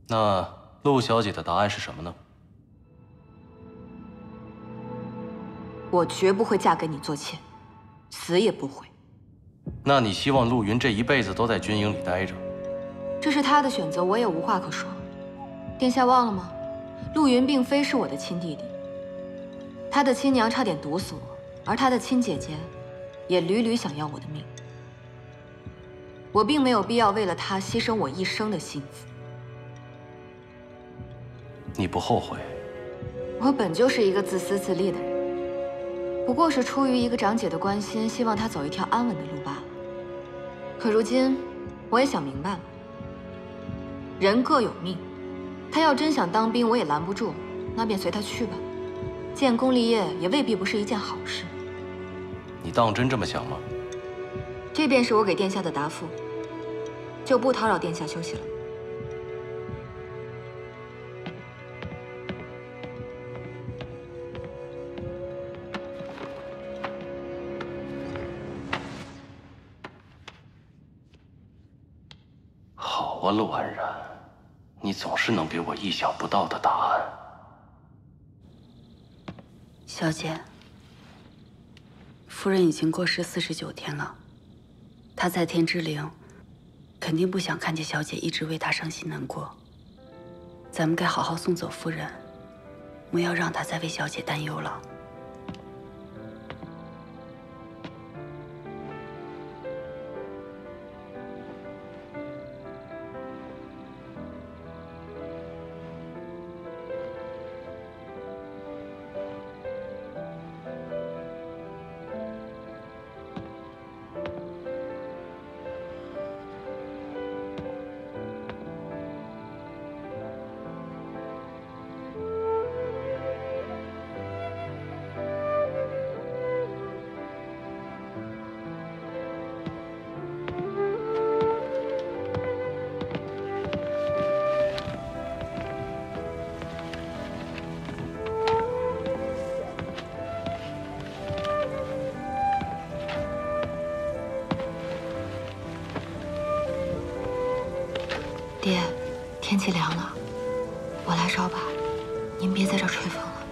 那陆小姐的答案是什么呢？ 我绝不会嫁给你做妾，死也不会。 那你希望陆云这一辈子都在军营里待着？ 这是他的选择，我也无话可说。殿下忘了吗？陆云并非是我的亲弟弟，他的亲娘差点毒死我，而他的亲姐姐也屡屡想要我的命。我并没有必要为了他牺牲我一生的幸福。 你不后悔？ 我本就是一个自私自利的人，不过是出于一个长姐的关心，希望他走一条安稳的路罢了。可如今，我也想明白了，人各有命，他要真想当兵，我也拦不住，那便随他去吧。建功立业也未必不是一件好事。 你当真这么想吗？ 这便是我给殿下的答复，就不叨扰殿下休息了。 好啊，陆安然，你总是能给我意想不到的答案。 小姐，夫人已经过世49天了，她在天之灵，肯定不想看见小姐一直为她伤心难过。咱们该好好送走夫人，不要让她再为小姐担忧了。 爹，天气凉了，我来烧吧，您别在这儿吹风了。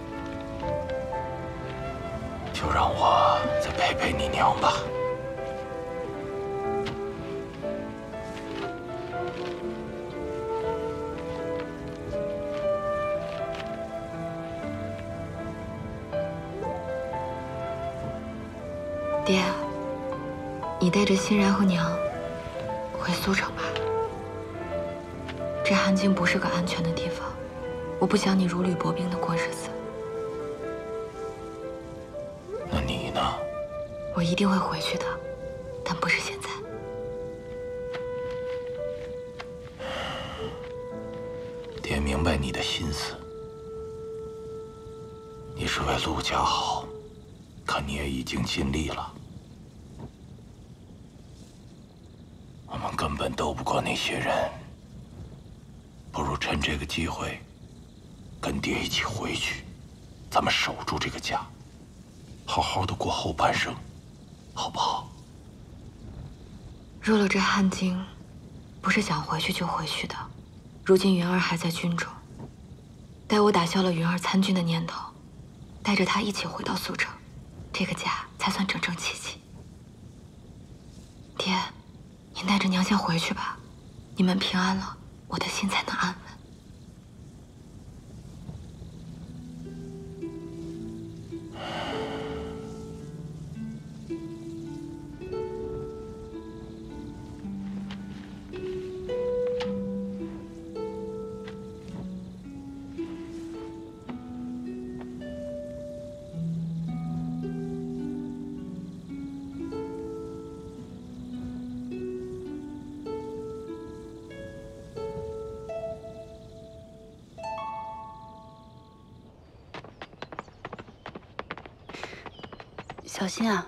就让我再陪陪你娘吧。 爹，你带着欣然和娘回苏城吧。这寒京不是个安全的地方，我不想你如履薄冰的过日子。 那你呢？ 我一定会回去的，但不是现在。 爹明白你的心思，你是为陆家好，可你也已经尽力了。我们根本斗不过那些人。不如趁这个机会，跟爹一起回去，咱们守住这个家，好好的过后半生，好不好？ 入了这汉京，不是想回去就回去的。如今云儿还在军中，待我打消了云儿参军的念头，带着她一起回到苏城，这个家才算整整齐齐。爹，您带着娘先回去吧，你们平安了，我的心才能安稳。 小心啊！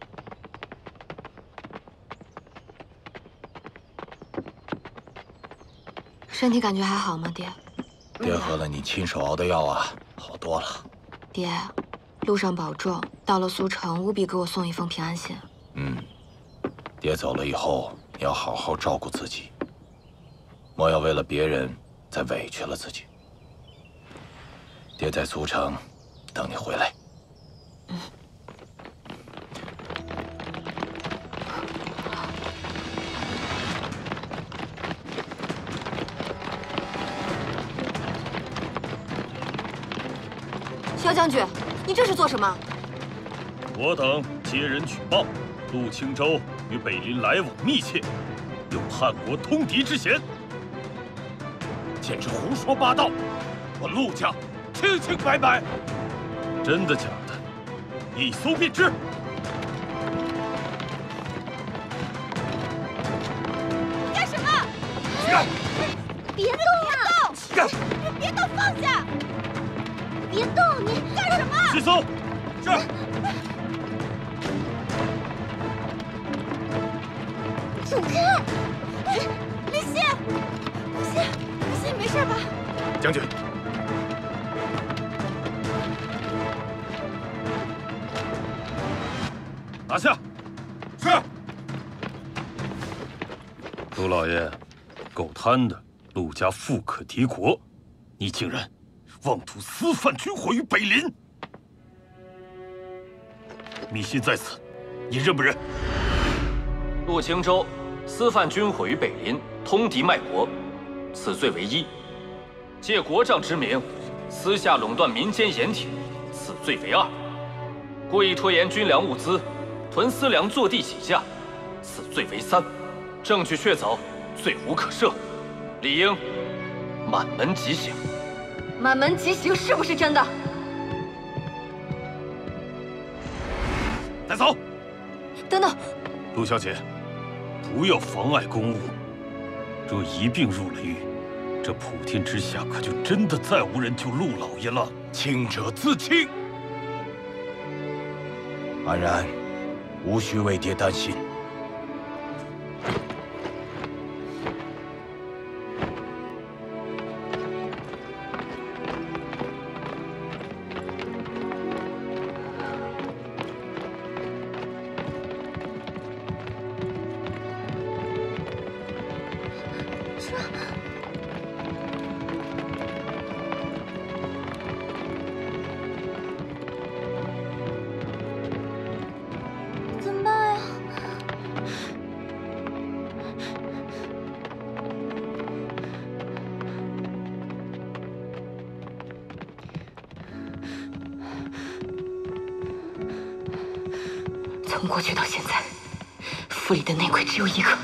身体感觉还好吗，爹？ 爹喝了你亲手熬的药啊，好多了。 爹，路上保重，到了苏城务必给我送一封平安信。 爹走了以后，你要好好照顾自己，莫要为了别人再委屈了自己。爹在苏城等你回来。 萧将军，你这是做什么？ 我等接人举报，陆青州与北林来往密切，有汉国通敌之嫌。 简直胡说八道！我陆家清清白白。 真的假的？一搜便知。 干什么？别动呀！别动，放下！别动！你干什么？ 去搜。是。 走开！林夕，你没事吧？ 将军，拿下。 是。 陆老爷，狗贪的陆家富可敌国，你竟然妄图私贩军火于北林！密信在此，你认不认？ 陆青州私贩军火于北林，通敌卖国，此罪为一；借国丈之名，私下垄断民间盐田，此罪为二；故意拖延军粮物资，囤私粮坐地起价，此罪为三。证据确凿，罪无可赦，理应满门极刑。 满门极刑是不是真的？ 带走。 等等， 陆小姐，不要妨碍公务。若一并入了狱，这普天之下可就真的再无人救陆老爷了。 清者自清。安然，无需为爹担心。 怎么办呀？ 从过去到现在，府里的内鬼只有一个。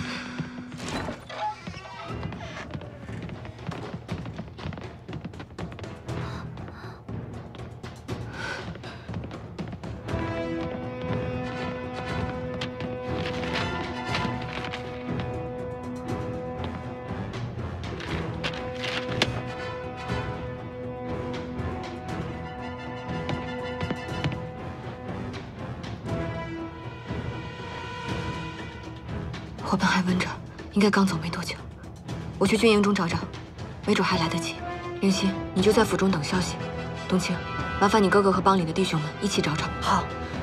伙伴还温着，应该刚走没多久。我去军营中找找，没准还来得及。灵犀，你就在府中等消息。冬青，麻烦你哥哥和帮里的弟兄们一起找找。 好。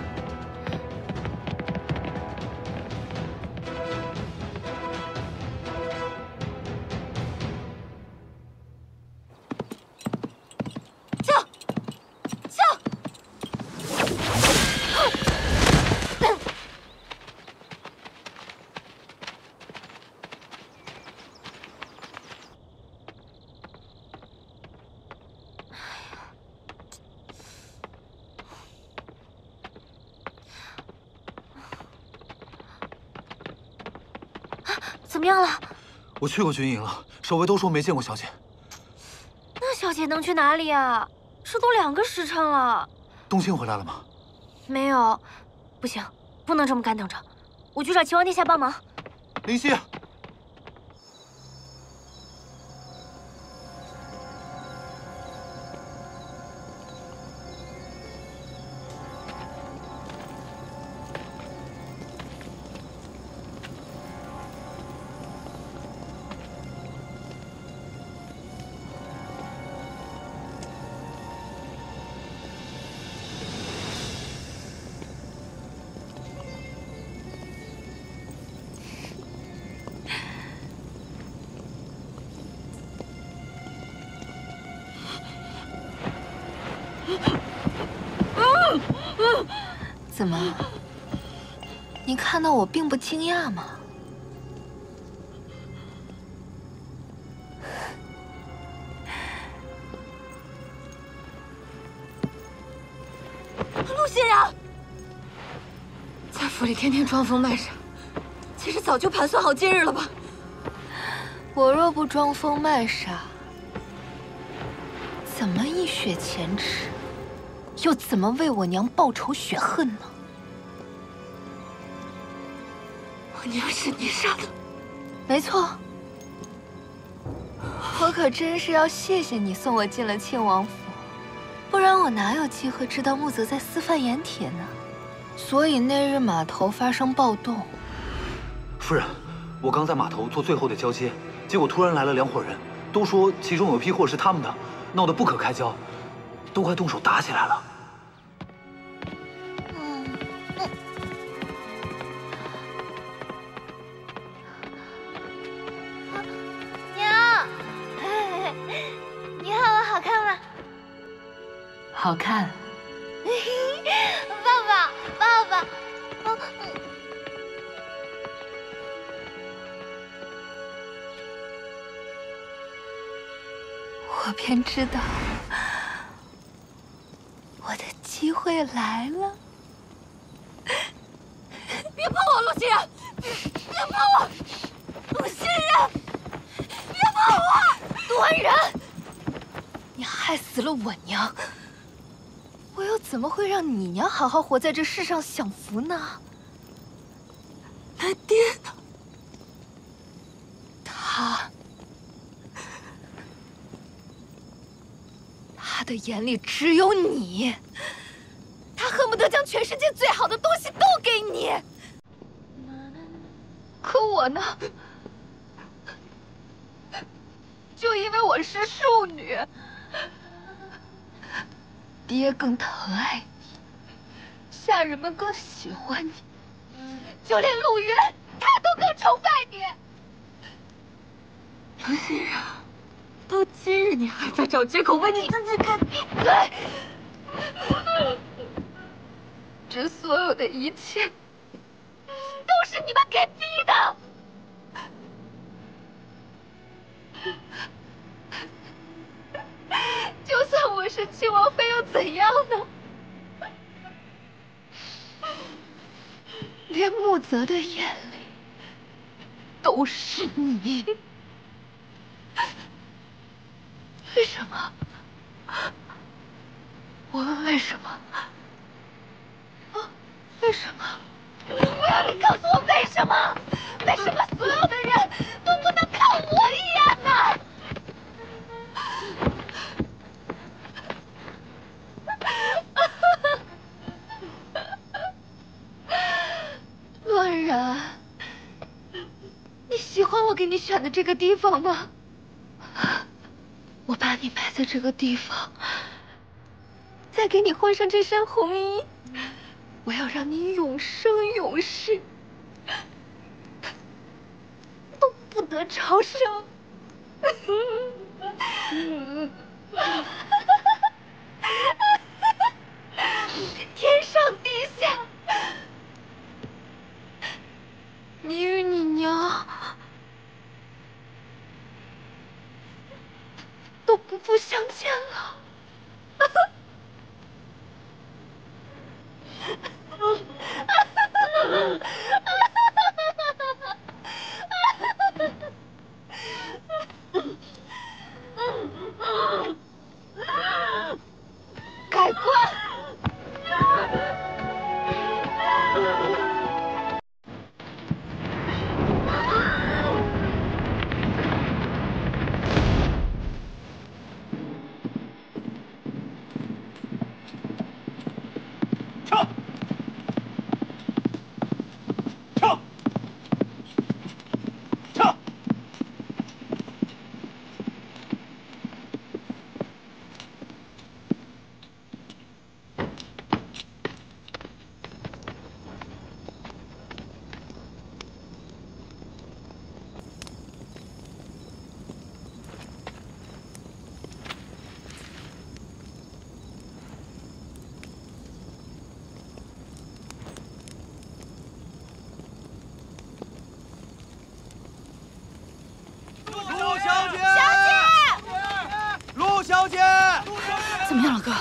怎么样了？ 我去过军营了，守卫都说没见过小姐。 那小姐能去哪里啊？这都2个时辰了。 冬青回来了吗？ 没有，不行，不能这么干等着。我去找秦王殿下帮忙。 灵犀， 怎么？你看到我并不惊讶吗？ 陆欣然， 在府里天天装疯卖傻，其实早就盘算好今日了吧？我若不装疯卖傻，怎么一雪前耻，又怎么为我娘报仇雪恨呢？我娘是你杀的，没错。我可真是要谢谢你送我进了庆王府，不然我哪有机会知道穆泽在私贩盐铁呢？所以那日码头发生暴动。 夫人，我刚在码头做最后的交接，结果突然来了2伙人，都说其中有批货是他们的，闹得不可开交，都快动手打起来了。 娘，你看我好看吗？ 好看。 爸爸， 我便知道，我的机会来了。 别碰我，陆欣然！别碰我，陆欣然！别碰我， 端然，你害死了我娘，我又怎么会让你娘好好活在这世上享福呢？那爹呢？他的眼里只有你，他恨不得将全世界最好的东西都给你。可我呢？就因为我是庶女，爹更疼爱你，下人们更喜欢你，就连陆渊他都更崇拜你。陆欣然，到今日你还在找借口为你自己开闭嘴！这所有的一切，都是你们给逼的。就算我是亲王妃又怎样呢？连穆泽的眼里都是你。为什么？我问为什么？啊，为什么？我要你告诉我为什么？为什么所有的人都不能看我一眼呢？乱然，你喜欢我给你选的这个地方吗？我把你埋在这个地方，再给你换上这身红衣，我要让你永生永世都不得超生。天上地下，你与你娘都不复相见了。改观。 怎么样了，哥？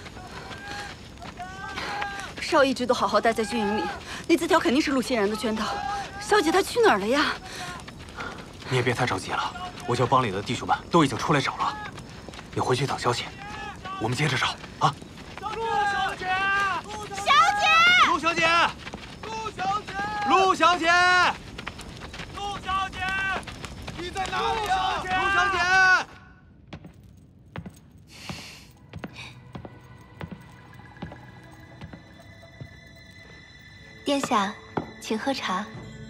少一直都好好待在军营里，那字条肯定是陆欣然的圈套。小姐她去哪儿了呀？ 你也别太着急了，我叫帮里的弟兄们都已经出来找了。你回去等消息，我们接着找啊。陆小姐，陆小姐，陆小姐，你在哪里呀？陆小姐。 殿下，请喝茶。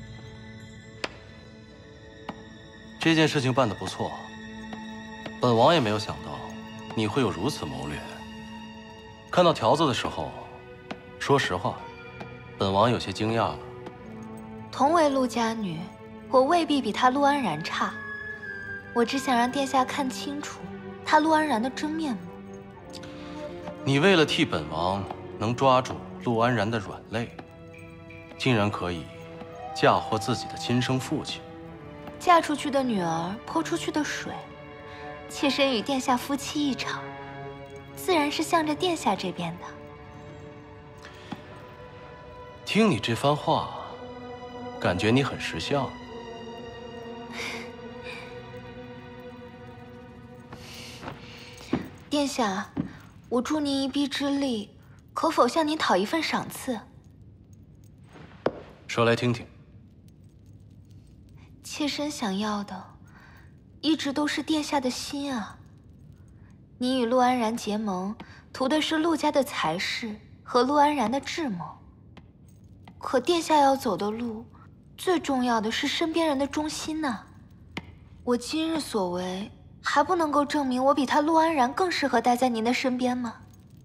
这件事情办得不错，本王也没有想到你会有如此谋略。看到条子的时候，说实话，本王有些惊讶了。 同为陆家女，我未必比她陆安然差。我只想让殿下看清楚她陆安然的真面目。 你为了替本王能抓住陆安然的软肋，竟然可以嫁祸自己的亲生父亲。 嫁出去的女儿泼出去的水，妾身与殿下夫妻一场，自然是向着殿下这边的。 听你这番话，感觉你很识相。 殿下，我助您一臂之力，可否向您讨一份赏赐？ 说来听听。 妾身想要的，一直都是殿下的心啊。你与陆安然结盟，图的是陆家的财势和陆安然的智谋。可殿下要走的路，最重要的是身边人的忠心呐。我今日所为，还不能够证明我比他陆安然更适合待在您的身边吗？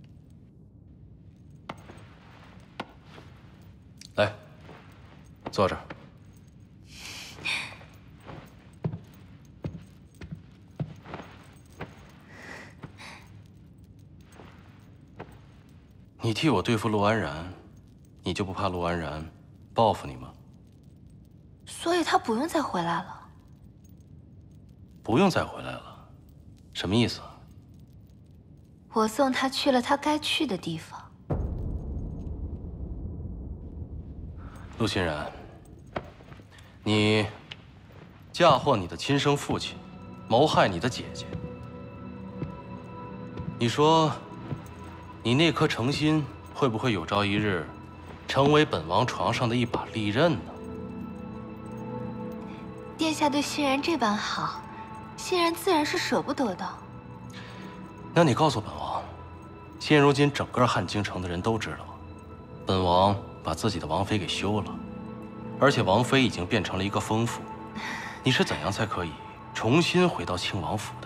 来，坐这儿。你替我对付陆安然，你就不怕陆安然报复你吗？ 所以他不用再回来了。 不用再回来了，什么意思啊？ 我送他去了他该去的地方。 陆欣然，你嫁祸你的亲生父亲，谋害你的姐姐。你说，你那颗诚心会不会有朝一日，成为本王床上的一把利刃呢？ 殿下对欣然这般好，欣然自然是舍不得的。 那你告诉本王，现如今整个汉京城的人都知道，本王把自己的王妃给休了，而且王妃已经变成了一个疯妇。你是怎样才可以重新回到庆王府的？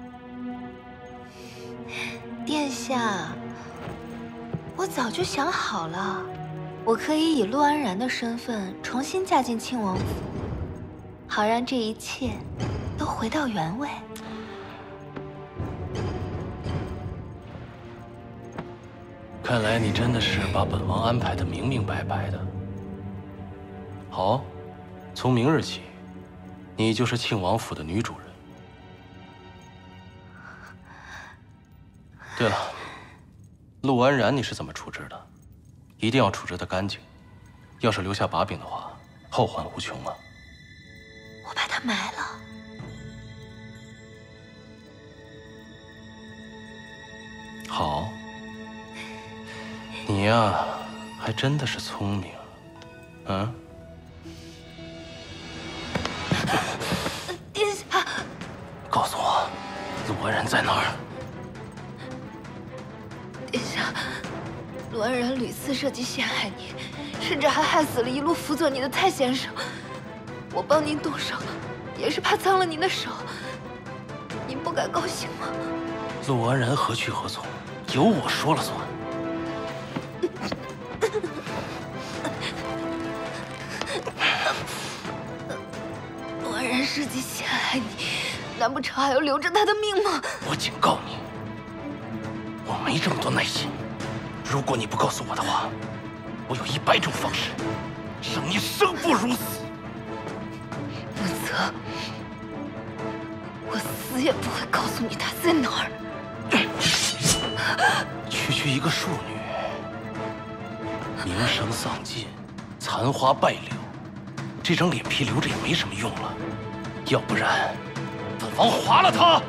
殿下，我早就想好了，我可以以陆安然的身份重新嫁进庆王府，好让这一切都回到原位。 看来你真的是把本王安排的明明白白的。好，从明日起，你就是庆王府的女主人。对了，陆安然你是怎么处置的？一定要处置得干净，要是留下把柄的话，后患无穷啊！ 我把它埋了。 好，你呀，还真的是聪明，嗯？ 殿下， 告诉我，陆安然在哪儿？ 殿下，陆安然屡次设计陷害你，甚至还害死了一路辅佐你的蔡先生。我帮您动手，也是怕脏了您的手。您不该高兴吗？ 陆安然何去何从，由我说了算。 陆安然设计陷害你，难不成还要留着他的命吗？ 我警告你，我没这么多耐心。如果你不告诉我的话，我有100种方式让你生不如死。 穆泽，我死也不会告诉你他在哪儿。 区一个庶女，名声丧尽，残花败柳，这张脸皮留着也没什么用了。要不然，本王划了她！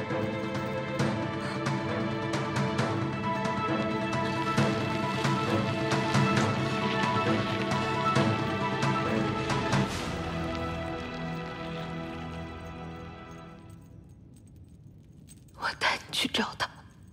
我带你去找他。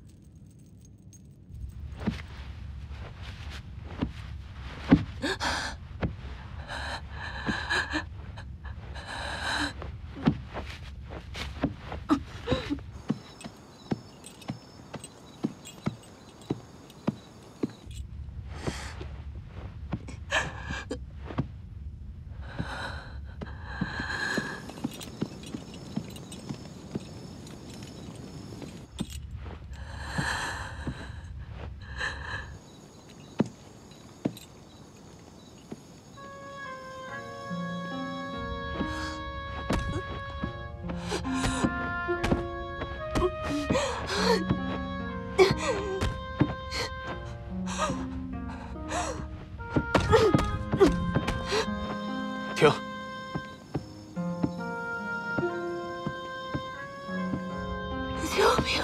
停！ 救命！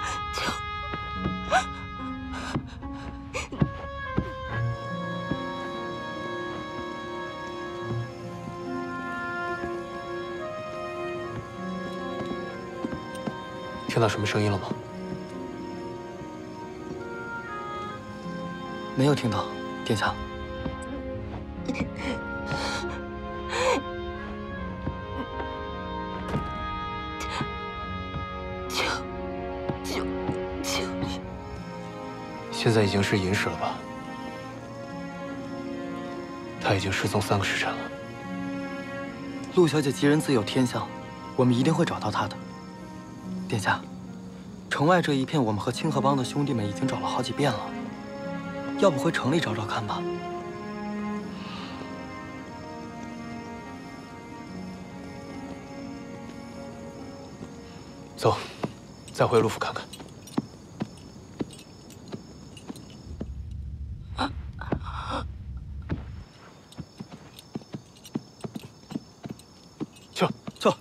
听到什么声音了吗？没有听到，殿下。现在已经是寅时了吧？他已经失踪3个时辰了。陆小姐吉人自有天相，我们一定会找到她的。殿下，城外这一片，我们和清河帮的兄弟们已经找了好几遍了，要不回城里找找看吧？走，再回陆府看看。走。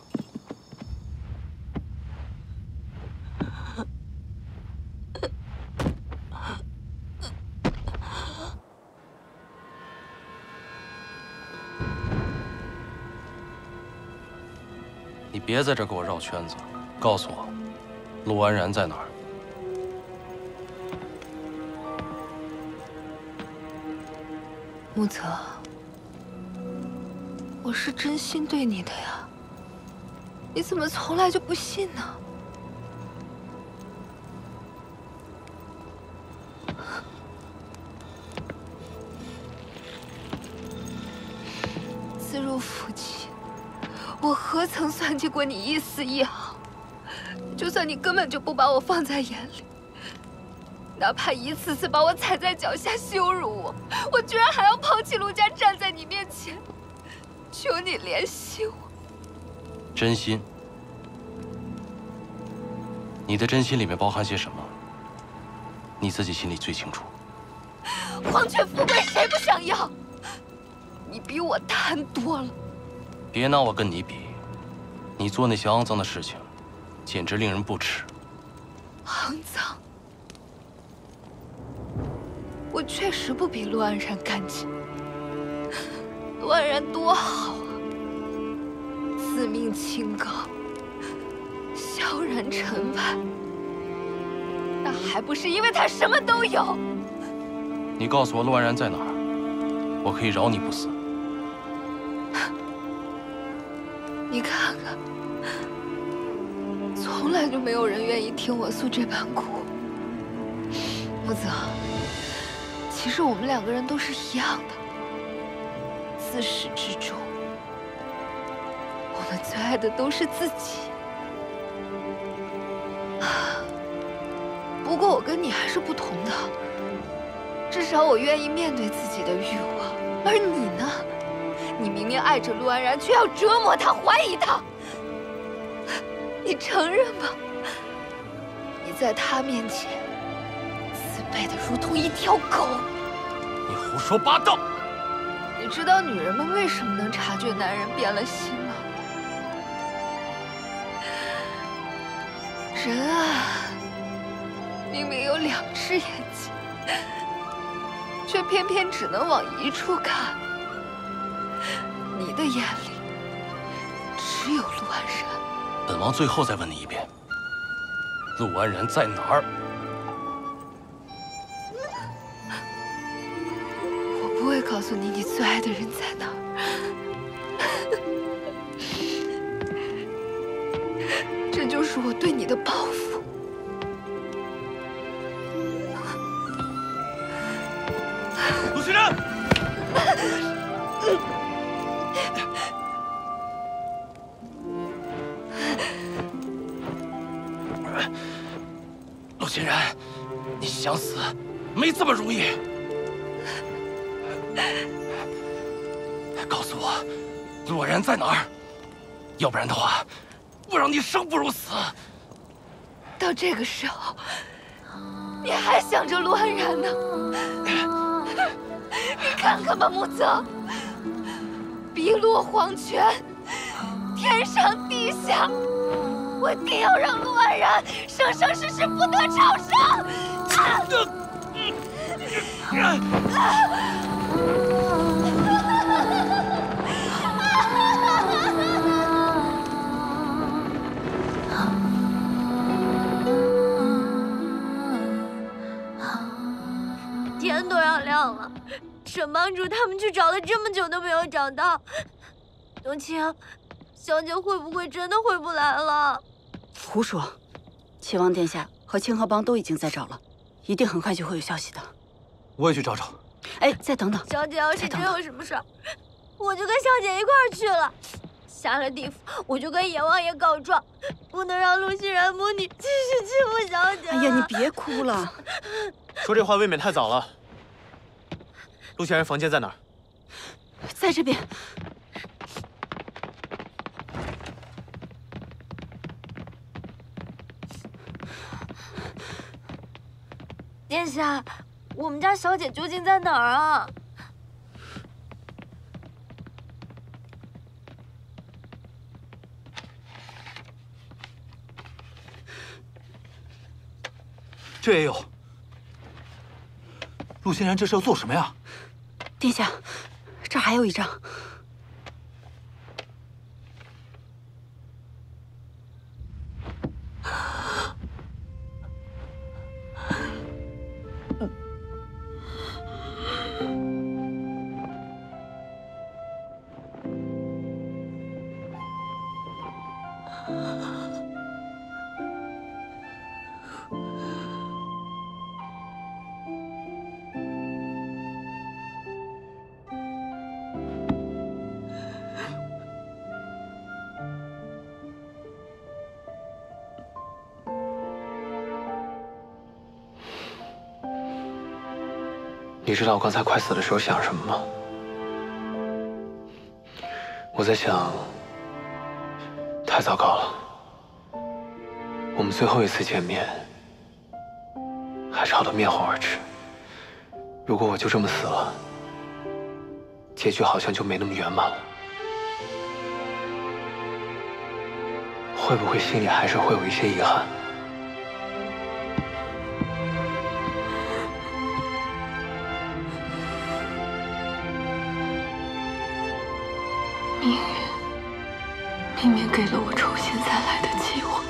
你别在这给我绕圈子，告诉我，陆安然在哪儿？ 穆泽，我是真心对你的呀，你怎么从来就不信呢？自入府籍，我何曾算计过你一丝一毫？就算你根本就不把我放在眼里，哪怕一次次把我踩在脚下羞辱我，我居然还要抛弃陆家站在你面前，求你怜惜我。 真心？你的真心里面包含些什么？你自己心里最清楚。 皇权富贵谁不想要？你比我贪多了。 别拿我跟你比，你做那些肮脏的事情，简直令人不齿。 肮脏？我确实不比陆安然干净。陆安然多好啊，自命清高，萧然尘外，那还不是因为他什么都有？ 你告诉我陆安然在哪儿，我可以饶你不死。 你看看，从来就没有人愿意听我诉这般苦。穆泽，其实我们2个人都是一样的，自始至终，我们最爱的都是自己。不过我跟你还是不同的，至少我愿意面对自己的欲望，而你呢？你明明爱着陆安然，却要折磨他、怀疑他。你承认吧？你在他面前背得如同一条狗。 你胡说八道！ 你知道女人们为什么能察觉男人变了心吗？人啊，明明有2只眼睛，却偏偏只能往一处看。你的眼里只有陆安然。 本王最后再问你一遍，陆安然在哪儿？ 我不会告诉你你最爱的人在哪儿。这就是我对你的报复。 陆欣然，陆欣然，你想死没这么容易。告诉我，陆安然在哪儿？要不然的话，我让你生不如死。 到这个时候，你还想着陆安然呢？你看看吧，穆泽，碧落黄泉，天上地下，我定要让陆安然生生世世不得超生！ 天都要亮了，沈帮主他们去找了这么久都没有找到。冬青，小姐会不会真的回不来了？ 胡说！秦王殿下和清河帮都已经在找了，一定很快就会有消息的。 我也去找找。 哎，再等等。 小姐要是真有什么事儿，我就跟小姐一块儿去了。下了地府，我就跟阎王爷告状，不能让陆欣然母女继续欺负小姐。 哎呀，你别哭了。 说这话未免太早了。陆仙人房间在哪儿？ 在这边。 殿下，我们家小姐究竟在哪儿啊？ 这也有。陆欣然这是要做什么呀？ 殿下，这儿还有一张。 你知道我刚才快死的时候想什么吗？我在想，太糟糕了，我们最后一次见面还吵得面红耳赤。如果我就这么死了，结局好像就没那么圆满了。会不会心里还是会有一些遗憾？ 命运明明给了我重新再来的机会，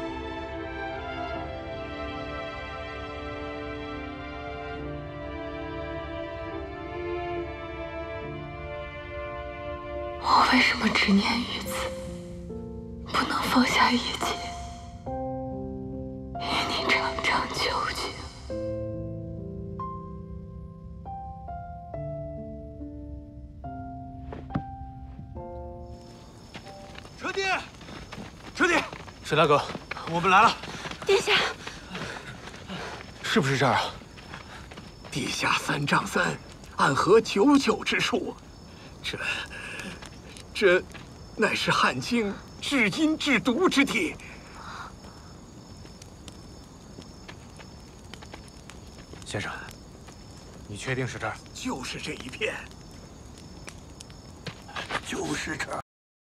我为什么执念于此，不能放下一切，与你长长久久？ 车弟，车弟， 沈大哥， 我们来了。 殿下， 是不是这儿啊？ 地下3丈3，暗河99之处，这乃是汉京至阴至毒之地。 先生，你确定是这儿？ 就是这一片，就是这儿。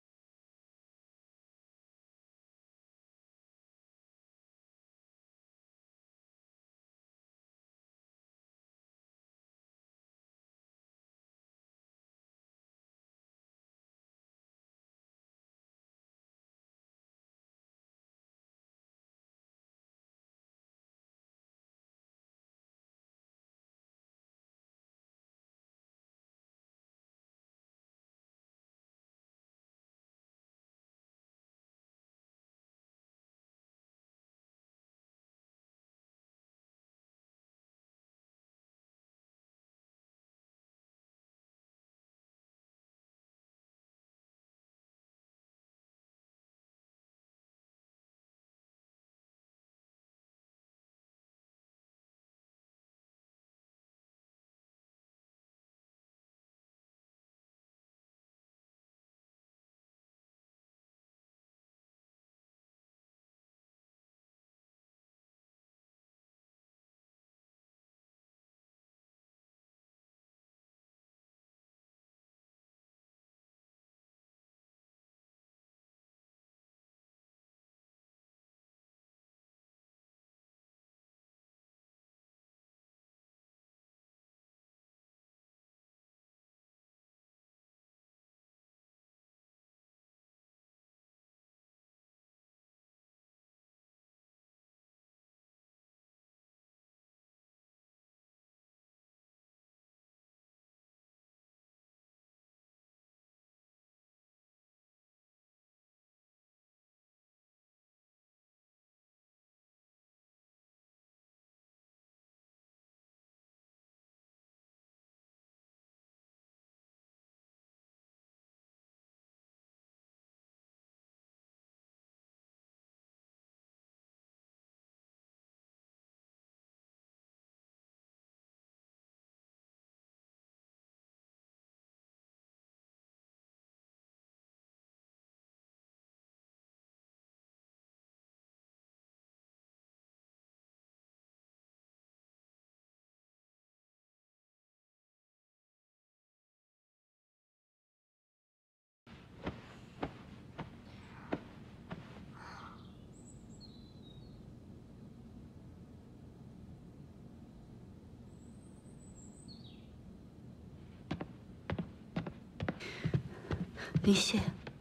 林谢，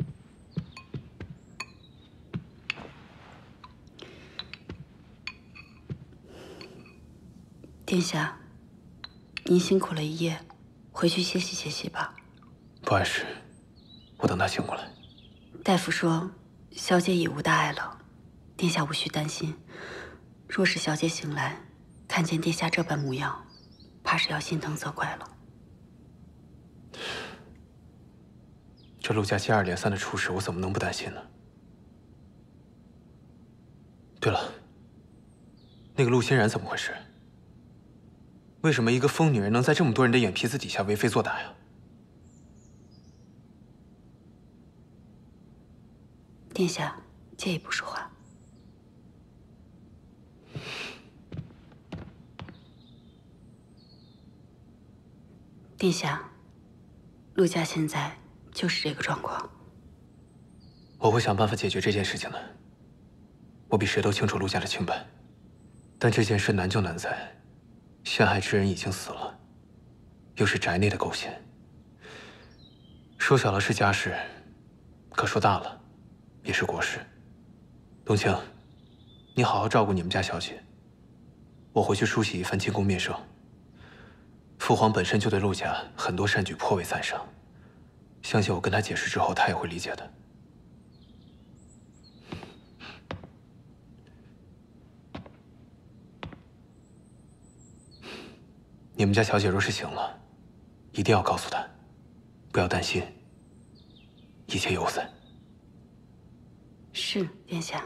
殿下，您辛苦了一夜，回去歇息歇息吧。 不碍事，我等他醒过来。 大夫说，小姐已无大碍了，殿下无需担心。若是小姐醒来，看见殿下这般模样，怕是要心疼责怪了。 这陆家接二连三的出事，我怎么能不担心呢？对了，那个陆欣然怎么回事？为什么一个疯女人能在这么多人的眼皮子底下为非作歹呀？ 殿下，借一步说话。殿下，陆家现在就是这个状况。 我会想办法解决这件事情的。我比谁都清楚陆家的清白，但这件事难就难在，陷害之人已经死了，又是宅内的构陷。说小了是家事，可说大了，也是国事。冬青，你好好照顾你们家小姐，我回去书写一番进宫面圣。父皇本身就对陆家很多善举颇为赞赏，相信我跟他解释之后，他也会理解的。你们家小姐若是醒了，一定要告诉她，不要担心，一切有在。 是，殿下。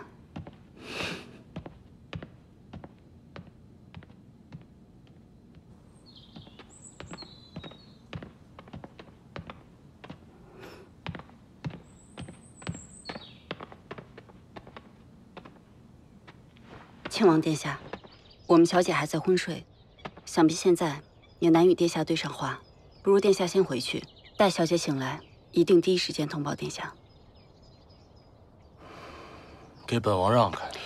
庆王殿下，我们小姐还在昏睡， 想必现在也难与殿下对上话，不如殿下先回去，待小姐醒来，一定第一时间通报殿下。 给本王让开！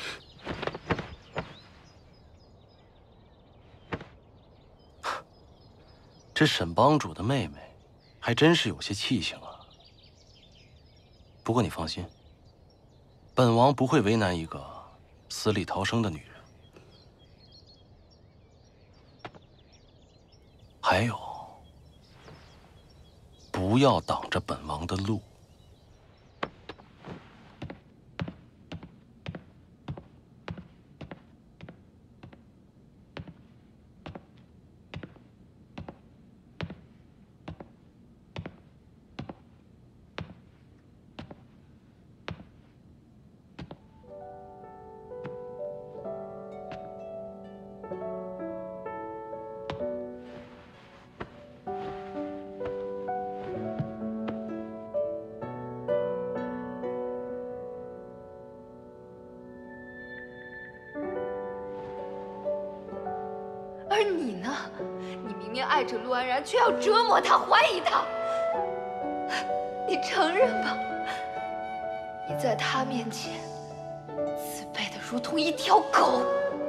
这沈帮主的妹妹，还真是有些气性啊。不过你放心，本王不会为难一个死里逃生的女人。还有，不要挡着本王的路。 而你呢？你明明爱着陆安然，却要折磨他、怀疑他。你承认吧，你在他面前自卑的如同一条狗。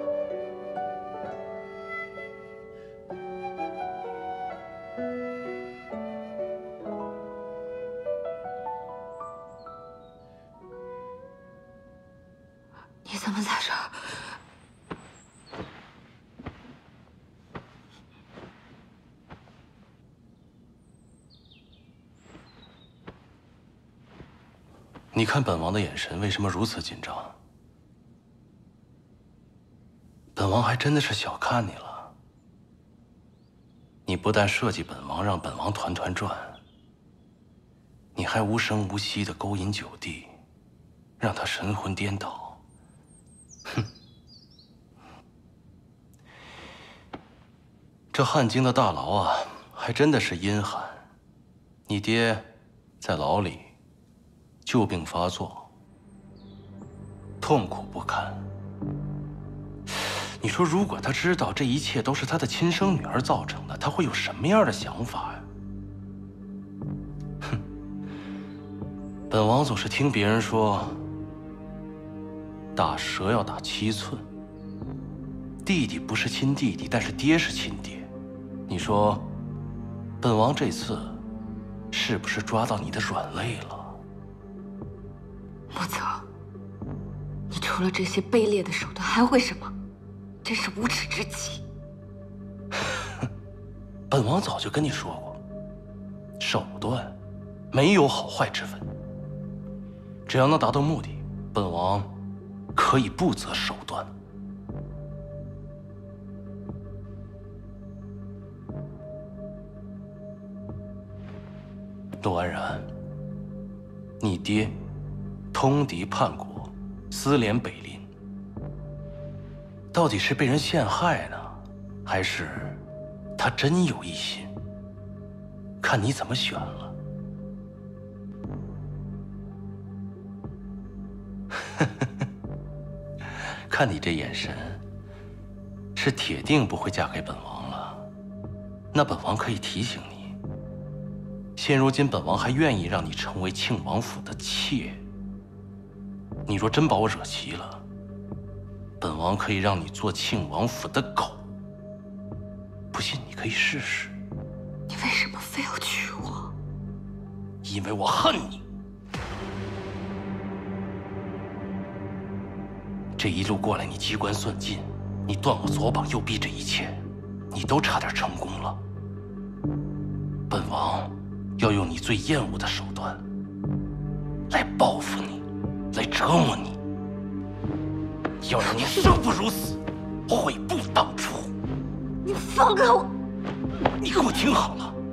你怎么在这儿？ 你看本王的眼神为什么如此紧张？本王还真的是小看你了。你不但设计本王让本王团团转，你还无声无息地勾引九弟，让他神魂颠倒。哼！这汉京的大牢啊，还真的是阴寒。你爹在牢里旧病发作，痛苦不堪。你说，如果他知道这一切都是他的亲生女儿造成的，他会有什么样的想法呀？哼！本王总是听别人说，打蛇要打7寸。弟弟不是亲弟弟，但是爹是亲爹。你说，本王这次是不是抓到你的软肋了？ 穆泽，你除了这些卑劣的手段还会什么？真是无耻之极！ 本王早就跟你说过，手段没有好坏之分，只要能达到目的，本王可以不择手段。陆安然，你爹通敌叛国，私联北林，到底是被人陷害呢，还是他真有异心？看你怎么选了。看你这眼神，是铁定不会嫁给本王了。那本王可以提醒你，现如今本王还愿意让你成为庆王府的妾。你若真把我惹急了，本王可以让你做庆王府的狗。不信你可以试试。 你为什么非要娶我？ 因为我恨你。这一路过来，你机关算尽，你断我左膀右臂，这一切，你都差点成功了。本王要用你最厌恶的手段来报复你，来折磨你，要让你生不如死，悔不当初。 你放开我！ 你给我听好了，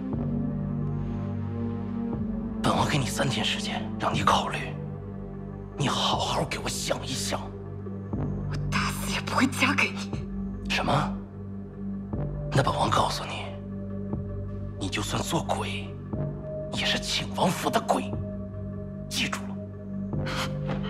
本王给你3天时间，让你考虑。你好好给我想一想。 我打死也不会嫁给你。 什么？那本王告诉你，你就算做鬼，也是庆王府的鬼，记住了。